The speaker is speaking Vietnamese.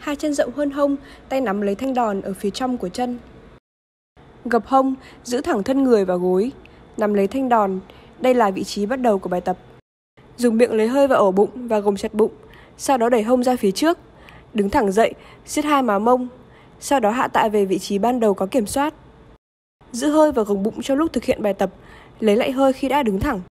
hai chân rộng hơn hông, tay nắm lấy thanh đòn ở phía trong của chân. Gập hông, giữ thẳng thân người và gối, nắm lấy thanh đòn, đây là vị trí bắt đầu của bài tập. Dùng miệng lấy hơi vào ổ bụng và gồng chặt bụng, sau đó đẩy hông ra phía trước. Đứng thẳng dậy, siết hai má mông, sau đó hạ tạ về vị trí ban đầu có kiểm soát. Giữ hơi và gồng bụng trong lúc thực hiện bài tập, lấy lại hơi khi đã đứng thẳng.